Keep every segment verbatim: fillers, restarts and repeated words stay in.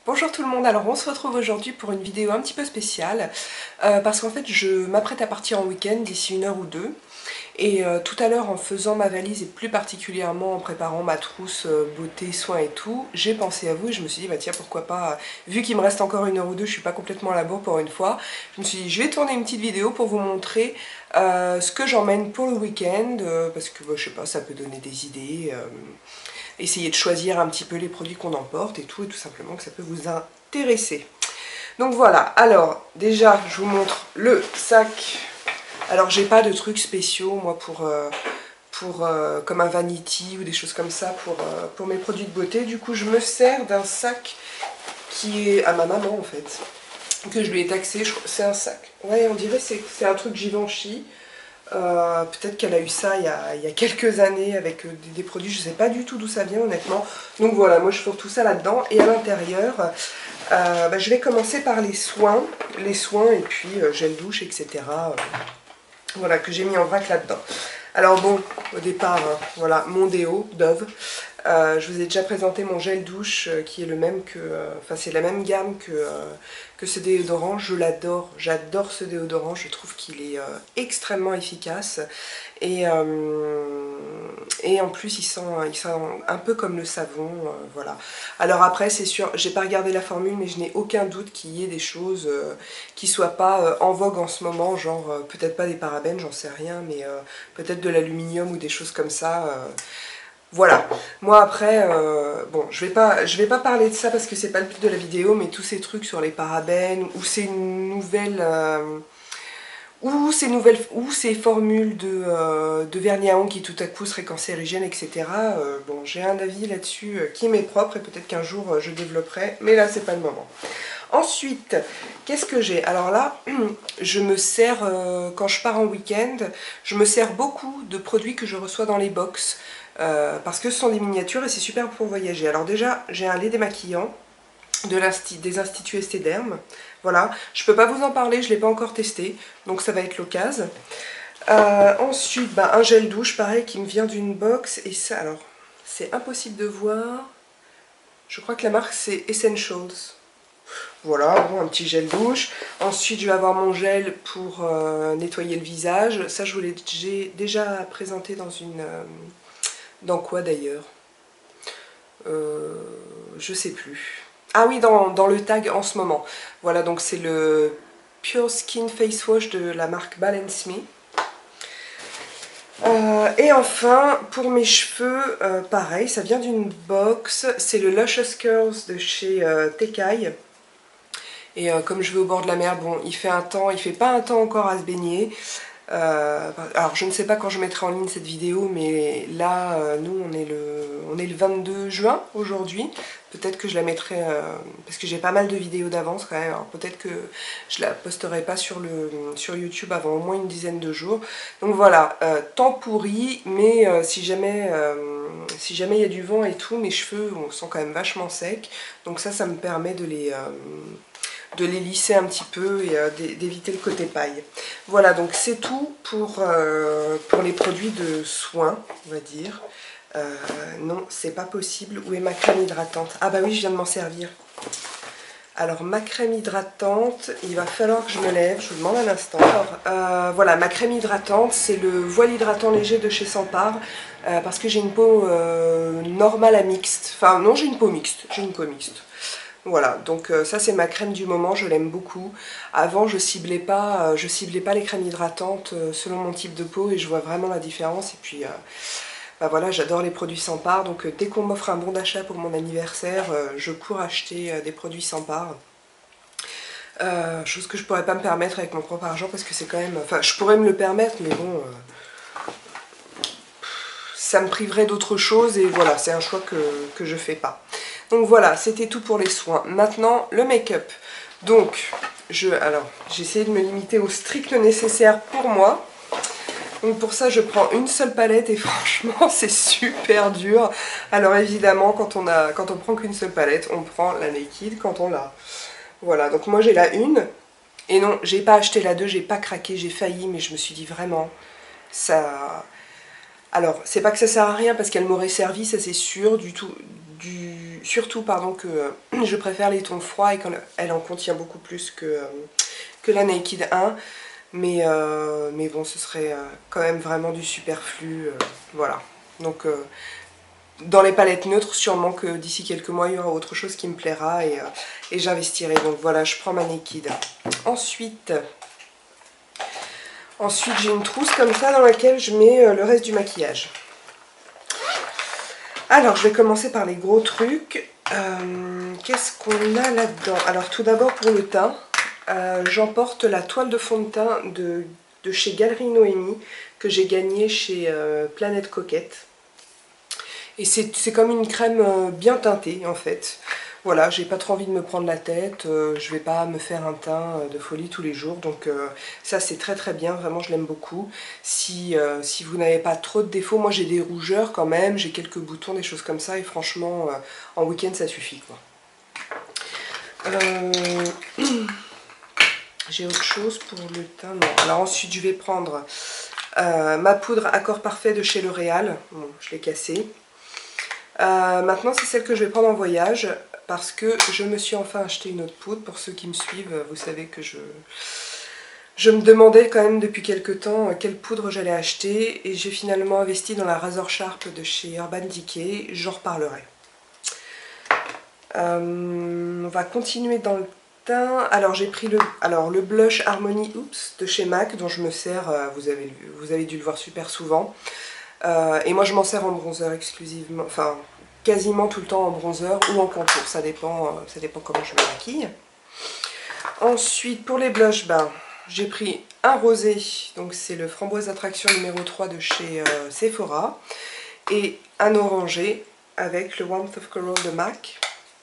Bonjour tout le monde, alors on se retrouve aujourd'hui pour une vidéo un petit peu spéciale euh, parce qu'en fait je m'apprête à partir en week-end d'ici une heure ou deux et euh, tout à l'heure en faisant ma valise et plus particulièrement en préparant ma trousse euh, beauté, soins et tout, j'ai pensé à vous et je me suis dit bah tiens pourquoi pas, vu qu'il me reste encore une heure ou deux, je suis pas complètement à la bourre pour une fois, je me suis dit je vais tourner une petite vidéo pour vous montrer euh, ce que j'emmène pour le week-end euh, parce que bah, je sais pas, ça peut donner des idées. Euh, essayer de choisir un petit peu les produits qu'on emporte et tout, et tout simplement que ça peut vous intéresser. Donc voilà, alors déjà je vous montre le sac. Alors j'ai pas de trucs spéciaux moi pour, euh, pour euh, comme un vanity ou des choses comme ça pour, euh, pour mes produits de beauté. Du coup je me sers d'un sac qui est à ma maman en fait, que je lui ai taxé. C'est un sac, ouais on dirait c'est c'est un truc Givenchy. Euh, peut-être qu'elle a eu ça il y a, il y a quelques années avec euh, des, des produits, je ne sais pas du tout d'où ça vient honnêtement. Donc voilà, moi je fourre tout ça là-dedans. Et à l'intérieur, euh, bah, je vais commencer par les soins, les soins et puis euh, gel douche, et cetera. Euh, voilà, que j'ai mis en vrac là-dedans. Alors bon, au départ, hein, voilà, mon déo Dove. Euh, je vous ai déjà présenté mon gel douche euh, qui est le même que, euh, enfin c'est la même gamme que, euh, que ce déodorant. Je l'adore, j'adore ce déodorant, je trouve qu'il est euh, extrêmement efficace et, euh, et en plus il sent, il sent un peu comme le savon, euh, voilà. Alors après c'est sûr, j'ai pas regardé la formule mais je n'ai aucun doute qu'il y ait des choses euh, qui soient pas euh, en vogue en ce moment, genre euh, peut-être pas des parabènes, j'en sais rien, mais euh, peut-être de l'aluminium ou des choses comme ça. Euh, voilà, moi après, euh, bon, je vais pas, je vais pas parler de ça parce que c'est pas le but de la vidéo, mais tous ces trucs sur les parabènes, ou ces nouvelles, euh, ou ces nouvelles, ou ces formules de, euh, de vernis à ongles qui tout à coup seraient cancérigènes, et cetera. Euh, bon, j'ai un avis là-dessus euh, qui m'est propre et peut-être qu'un jour euh, je développerai, mais là c'est pas le moment. Ensuite, qu'est-ce que j'ai? Alors là, je me sers, euh, quand je pars en week-end, je me sers beaucoup de produits que je reçois dans les box. Euh, parce que ce sont des miniatures et c'est super pour voyager. Alors déjà, j'ai un lait démaquillant de des Instituts Estéderm. Voilà, je peux pas vous en parler, je l'ai pas encore testé, donc ça va être l'occasion. Euh, ensuite, bah, un gel douche, pareil, qui me vient d'une box. Et ça, alors, c'est impossible de voir. Je crois que la marque, c'est Essentials. Voilà, bon, un petit gel douche. Ensuite, je vais avoir mon gel pour euh, nettoyer le visage. Ça, je vous l'ai déjà présenté dans une... Euh, dans quoi d'ailleurs euh, Je sais plus. Ah oui, dans, dans le tag en ce moment. Voilà, donc c'est le Pure Skin Face Wash de la marque Balance Me. Euh, et enfin, pour mes cheveux, euh, pareil, ça vient d'une box. C'est le Luscious Curls de chez euh, Tekai. Et euh, comme je vais au bord de la mer, bon, il fait un temps, il fait pas un temps encore à se baigner. Euh, alors je ne sais pas quand je mettrai en ligne cette vidéo, mais là, euh, nous, on est le, on est le vingt-deux juin aujourd'hui. Peut-être que je la mettrai, euh, parce que j'ai pas mal de vidéos d'avance quand même. Peut-être que je la posterai pas sur, le, sur YouTube avant au moins une dizaine de jours. Donc voilà, euh, temps pourri, mais euh, si jamais euh, si jamais il y a du vent et tout, mes cheveux bon, sont quand même vachement secs. Donc ça, ça me permet de les... Euh, de les lisser un petit peu et euh, d'éviter le côté paille. Voilà, donc c'est tout pour, euh, pour les produits de soins, on va dire. Euh, non, c'est pas possible. Où est ma crème hydratante? Ah bah oui, je viens de m'en servir. Alors, ma crème hydratante, il va falloir que je me lève, je vous demande un instant. Alors, euh, voilà, ma crème hydratante, c'est le voile hydratant léger de chez Sampar, euh, parce que j'ai une peau euh, normale à mixte. Enfin, non, j'ai une peau mixte, j'ai une peau mixte. Voilà, donc euh, ça c'est ma crème du moment, je l'aime beaucoup. Avant je ciblais pas, euh, je ciblais pas les crèmes hydratantes euh, selon mon type de peau et je vois vraiment la différence. Et puis euh, bah voilà, j'adore les produits Sampar, donc euh, dès qu'on m'offre un bon d'achat pour mon anniversaire, euh, je cours acheter euh, des produits Sampar. Euh, chose que je pourrais pas me permettre avec mon propre argent parce que c'est quand même... Enfin, je pourrais me le permettre, mais bon... Euh, ça me priverait d'autres choses et voilà, c'est un choix que, que je fais pas. Donc voilà, c'était tout pour les soins. Maintenant, le make-up. Donc, je, alors, j'ai essayé de me limiter au strict nécessaire pour moi. Donc pour ça, je prends une seule palette et franchement, c'est super dur. Alors évidemment, quand on a, quand on prend qu'une seule palette, on prend la Naked quand on l'a. Voilà, donc moi j'ai la une. Et non, j'ai pas acheté la deux, j'ai pas craqué, j'ai failli, mais je me suis dit vraiment, ça... Alors, c'est pas que ça sert à rien parce qu'elle m'aurait servi, ça c'est sûr, du tout... Du... surtout pardon, que euh, je préfère les tons froids et qu'elle en contient beaucoup plus que, euh, que la Naked un. Mais, euh, mais bon, ce serait euh, quand même vraiment du superflu. Euh, voilà. Donc, euh, dans les palettes neutres, sûrement que d'ici quelques mois, il y aura autre chose qui me plaira et, euh, et j'investirai. Donc voilà, je prends ma Naked. Ensuite, ensuite j'ai une trousse comme ça dans laquelle je mets euh, le reste du maquillage. Alors, je vais commencer par les gros trucs. Euh, Qu'est-ce qu'on a là-dedans? Alors, tout d'abord, pour le teint, euh, j'emporte la toile de fond de teint de, de chez Galerie Noémie que j'ai gagnée chez euh, Planète Coquette. Et c'est comme une crème bien teintée, en fait. Voilà, j'ai pas trop envie de me prendre la tête, euh, je vais pas me faire un teint de folie tous les jours, donc euh, ça c'est très très bien, vraiment je l'aime beaucoup. Si, euh, si vous n'avez pas trop de défauts, moi j'ai des rougeurs quand même, j'ai quelques boutons, des choses comme ça, et franchement euh, en week-end ça suffit quoi. Euh... J'ai autre chose pour le teint, non. Alors ensuite je vais prendre euh, ma poudre Accord Parfait de chez L'Oréal, bon, je l'ai cassée. Euh, maintenant c'est celle que je vais prendre en voyage parce que je me suis enfin acheté une autre poudre. Pour ceux qui me suivent, vous savez que je, je me demandais quand même depuis quelques temps quelle poudre j'allais acheter et j'ai finalement investi dans la Razor Sharp de chez Urban Decay, j'en reparlerai. Euh, on va continuer dans le teint. Alors j'ai pris le, alors, le blush Harmony Oops de chez MAC dont je me sers, vous avez, vous avez dû le voir super souvent. Euh, et moi je m'en sers en bronzer exclusivement, enfin quasiment tout le temps en bronzer ou en contour, ça dépend, ça dépend comment je me maquille. Ensuite pour les blushs, ben, j'ai pris un rosé, donc c'est le Framboise Attraction numéro trois de chez euh, Sephora, et un orangé avec le Warmth of Coral de MAC.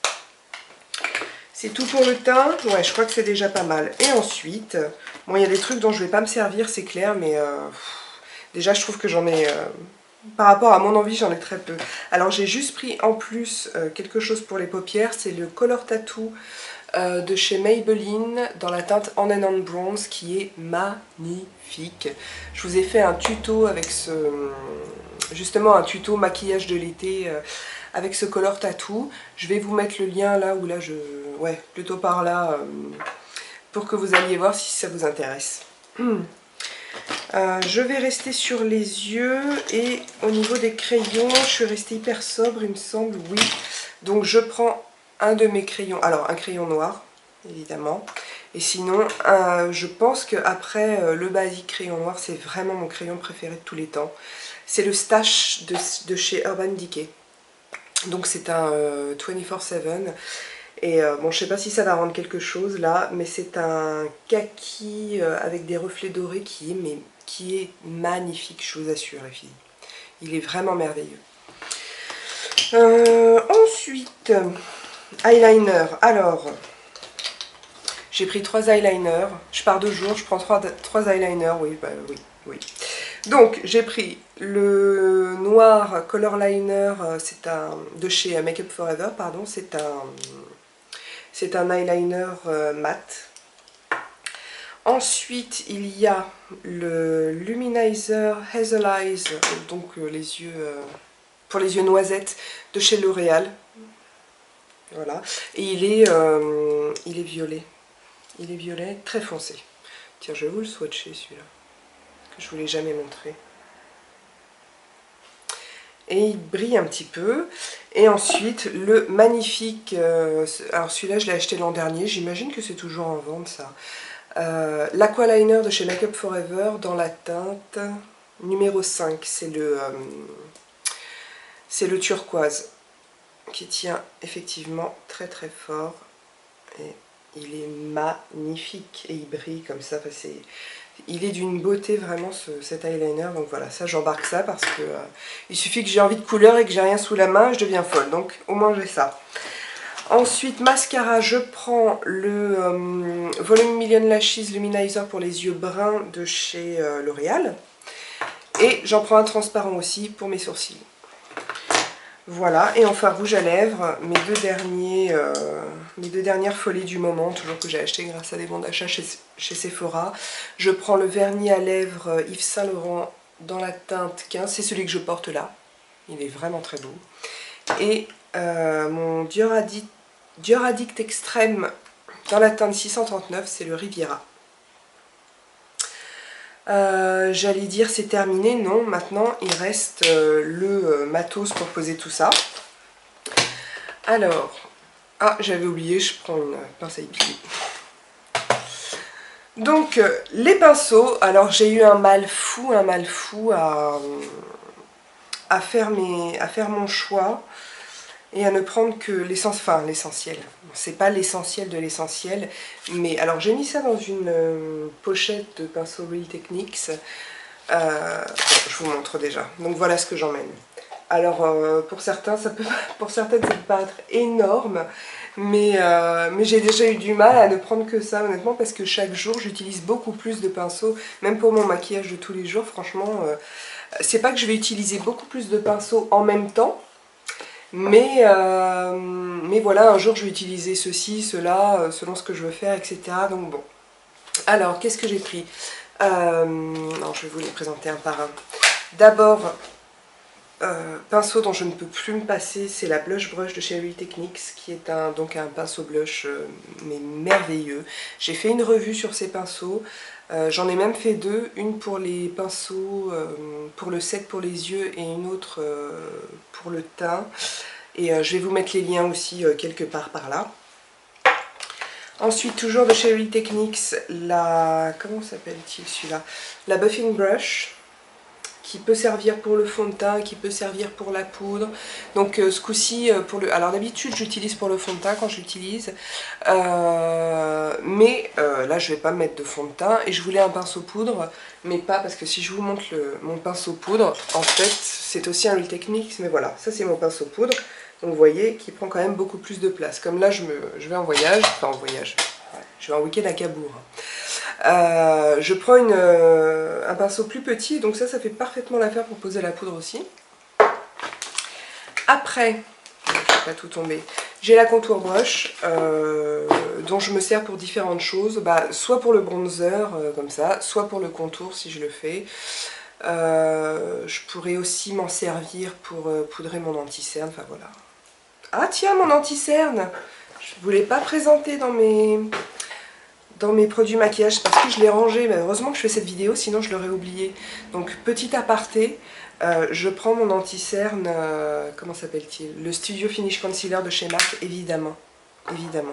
C'est tout pour le teint, ouais je crois que c'est déjà pas mal. Et ensuite, bon il y a des trucs dont je vais pas me servir, c'est clair, mais euh, déjà je trouve que j'en ai... Euh, par rapport à mon envie, j'en ai très peu. Alors j'ai juste pris en plus euh, quelque chose pour les paupières, c'est le Color Tattoo euh, de chez Maybelline dans la teinte On and On Bronze qui est magnifique. Je vous ai fait un tuto avec ce... justement un tuto maquillage de l'été euh, avec ce Color Tattoo. Je vais vous mettre le lien là ou là je... ouais, plutôt par là euh, pour que vous alliez voir si ça vous intéresse. Euh, je vais rester sur les yeux et au niveau des crayons, je suis restée hyper sobre, il me semble, oui. Donc je prends un de mes crayons, alors un crayon noir, évidemment. Et sinon, euh, je pense qu'après euh, le basique crayon noir, c'est vraiment mon crayon préféré de tous les temps. C'est le Stash de, de chez Urban Decay. Donc c'est un euh, vingt-quatre sept. Et euh, bon, je sais pas si ça va rendre quelque chose là, mais c'est un kaki euh, avec des reflets dorés qui est, mais, qui est magnifique, je vous assure les filles. Il est vraiment merveilleux. Euh, ensuite, eyeliner. Alors, j'ai pris trois eyeliners. Je pars deux jours, je prends trois, trois eyeliners. Oui, bah oui, oui. Donc, j'ai pris le noir Color Liner, c'est un de chez Make Up Forever, pardon, c'est un... C'est un eyeliner euh, mat. Ensuite, il y a le Luminizer Hazel Eyes, donc euh, les yeux euh, pour les yeux noisettes de chez L'Oréal. Voilà. Et il est, euh, il est violet. Il est violet très foncé. Tiens, je vais vous le swatcher celui-là, que je ne vous l'ai jamais montré. Et il brille un petit peu. Et ensuite le magnifique, euh, alors celui-là je l'ai acheté l'an dernier, j'imagine que c'est toujours en vente ça, euh, l'Aqualiner de chez Make Up Forever dans la teinte numéro cinq, c'est le, euh, c'est le turquoise qui tient effectivement très très fort et il est magnifique et il brille comme ça, enfin, c'est... Il est d'une beauté vraiment ce, cet eyeliner, donc voilà, ça j'embarque ça parce que euh, il suffit que j'ai envie de couleur et que j'ai rien sous la main, je deviens folle, donc au moins j'ai ça. Ensuite, mascara, je prends le euh, Volume Million Lashes Luminizer pour les yeux bruns de chez euh, L'Oréal. Et j'en prends un transparent aussi pour mes sourcils. Voilà, et enfin rouge à lèvres, mes deux, derniers, euh, mes deux dernières folies du moment, toujours que j'ai acheté grâce à des bons d'achat chez, chez Sephora. Je prends le vernis à lèvres Yves Saint Laurent dans la teinte quinze, c'est celui que je porte là, il est vraiment très beau. et euh, mon Dior Addict, Dior Addict Extrême dans la teinte six cent trente-neuf, c'est le Riviera. Euh, J'allais dire c'est terminé, non, maintenant il reste euh, le euh, matos pour poser tout ça. Alors, ah j'avais oublié, je prends une pince à épiler. Donc euh, les pinceaux, alors j'ai eu un mal fou, un mal fou à, à, faire, mes, à faire mon choix et à ne prendre que l'essentiel, enfin l'essentiel, c'est pas l'essentiel de l'essentiel, mais alors j'ai mis ça dans une euh, pochette de pinceaux Real Techniques, euh, je vous montre déjà, donc voilà ce que j'emmène. Alors euh, pour certains, ça peut, pour certaines ça peut paraître énorme, mais, euh, mais j'ai déjà eu du mal à ne prendre que ça honnêtement, parce que chaque jour j'utilise beaucoup plus de pinceaux, même pour mon maquillage de tous les jours, franchement, euh, c'est pas que je vais utiliser beaucoup plus de pinceaux en même temps, Mais, euh, mais voilà, un jour je vais utiliser ceci, cela, selon ce que je veux faire, et cetera. Donc bon. Alors, qu'est-ce que j'ai pris euh, non, je vais vous les présenter un par un. D'abord, euh, pinceau dont je ne peux plus me passer, c'est la Blush Brush de chez Real Techniques, qui est un, donc un pinceau blush euh, mais merveilleux. J'ai fait une revue sur ces pinceaux. Euh, J'en ai même fait deux, une pour les pinceaux, euh, pour le set pour les yeux et une autre euh, pour le teint. Et euh, je vais vous mettre les liens aussi euh, quelque part par là. Ensuite, toujours de chez Real Techniques, la... comment s'appelle-t-il celui-là? La Buffing Brush, qui peut servir pour le fond de teint, qui peut servir pour la poudre. Donc euh, ce coup-ci, euh, pour le... alors d'habitude j'utilise pour le fond de teint quand j'utilise, euh, mais euh, là je vais pas mettre de fond de teint, et je voulais un pinceau poudre, mais pas, parce que si je vous montre le... mon pinceau poudre, en fait c'est aussi un Real Techniques, mais voilà, ça c'est mon pinceau poudre, donc vous voyez qui prend quand même beaucoup plus de place. Comme là je, me... je vais en voyage, enfin en voyage, ouais, je vais en week-end à Cabourg. Euh, je prends une, euh, un pinceau plus petit, donc ça, ça fait parfaitement l'affaire pour poser la poudre aussi. Après, je ne vais pas tout tomber, j'ai la contour brush, euh, dont je me sers pour différentes choses, bah, soit pour le bronzer, euh, comme ça, soit pour le contour si je le fais. Euh, je pourrais aussi m'en servir pour euh, poudrer mon anti-cerne, enfin voilà. Ah tiens, mon anti-cerne, je ne vous l'ai pas présenté dans mes... dans mes produits maquillage, parce que je l'ai rangé, mais heureusement que je fais cette vidéo, sinon je l'aurais oublié. Donc petit aparté, euh, je prends mon anti-cerne, euh, comment s'appelle-t-il? Le Studio Finish Concealer de chez M A C, évidemment. Évidemment.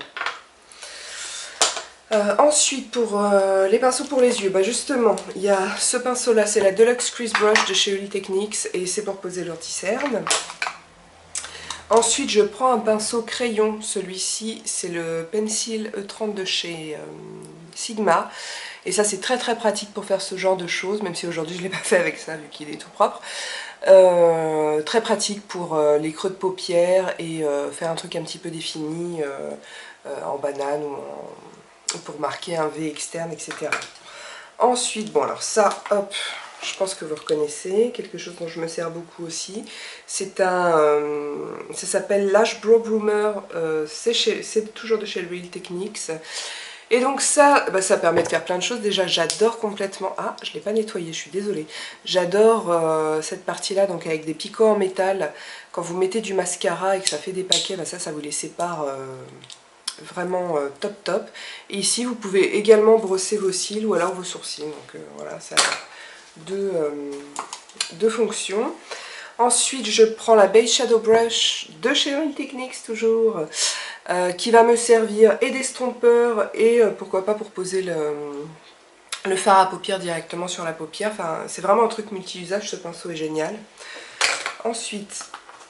Euh, ensuite, pour euh, les pinceaux pour les yeux, bah justement, il y a ce pinceau-là, c'est la Deluxe Crease Brush de chez Real Techniques, et c'est pour poser l'anti-cerne. Ensuite, je prends un pinceau crayon, celui-ci c'est le Pencil E trente de chez euh, Sigma, et ça c'est très très pratique pour faire ce genre de choses, même si aujourd'hui je ne l'ai pas fait avec ça vu qu'il est tout propre. Euh, très pratique pour euh, les creux de paupières et euh, faire un truc un petit peu défini euh, euh, en banane ou, en, ou pour marquer un V externe, et cetera. Ensuite, bon alors ça, hop, je pense que vous reconnaissez, quelque chose dont je me sers beaucoup aussi. C'est un, euh, ça s'appelle Lash Brow Groomer, euh, c'est toujours de chez Real Techniques. Et donc ça, bah ça permet de faire plein de choses. Déjà, j'adore complètement... Ah, je ne l'ai pas nettoyé, je suis désolée. J'adore euh, cette partie-là, donc avec des picots en métal. Quand vous mettez du mascara et que ça fait des paquets, bah ça, ça vous les sépare... Euh, vraiment euh, top top. Et ici vous pouvez également brosser vos cils ou alors vos sourcils, donc euh, voilà, ça a deux, euh, deux fonctions. Ensuite je prends la Base Shadow Brush de chez Real Techniques toujours, euh, qui va me servir et d'estompeur et euh, pourquoi pas pour poser le, le fard à paupières directement sur la paupière. Enfin c'est vraiment un truc multi-usage, ce pinceau est génial. Ensuite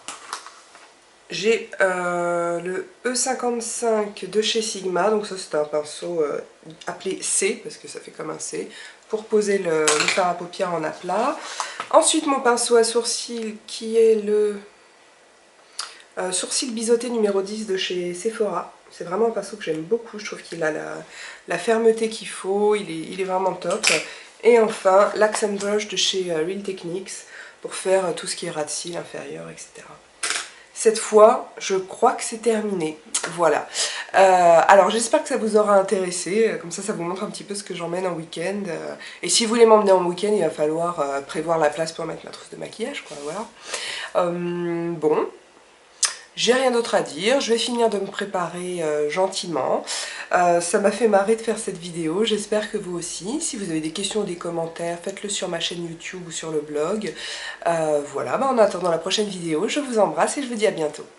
j'ai euh, le E cinquante-cinq de chez Sigma, donc ça c'est un pinceau euh, appelé C, parce que ça fait comme un C, pour poser le, le fard à paupières en aplat. Ensuite mon pinceau à sourcils qui est le euh, sourcil biseauté numéro dix de chez Sephora. C'est vraiment un pinceau que j'aime beaucoup, je trouve qu'il a la, la fermeté qu'il faut, il est, il est vraiment top. Et enfin l'Accent Brush de chez euh, Real Techniques, pour faire tout ce qui est ras de cils inférieur, et cetera. Cette fois, je crois que c'est terminé. Voilà. Euh, alors, j'espère que ça vous aura intéressé. Comme ça, ça vous montre un petit peu ce que j'emmène en week-end. Euh, et si vous voulez m'emmener en week-end, il va falloir euh, prévoir la place pour mettre ma trousse de maquillage, quoi. Voilà. Euh, bon. J'ai rien d'autre à dire, je vais finir de me préparer euh, gentiment. Euh, ça m'a fait marrer de faire cette vidéo, j'espère que vous aussi. Si vous avez des questions ou des commentaires, faites-le sur ma chaîne YouTube ou sur le blog. Euh, voilà, bah en attendant la prochaine vidéo, je vous embrasse et je vous dis à bientôt.